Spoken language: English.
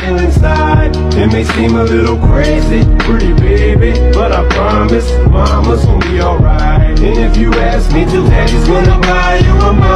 feel inside. It may seem a little crazy, pretty baby, but I promise mama's gonna be alright. And if you ask me to, daddy's gonna buy you a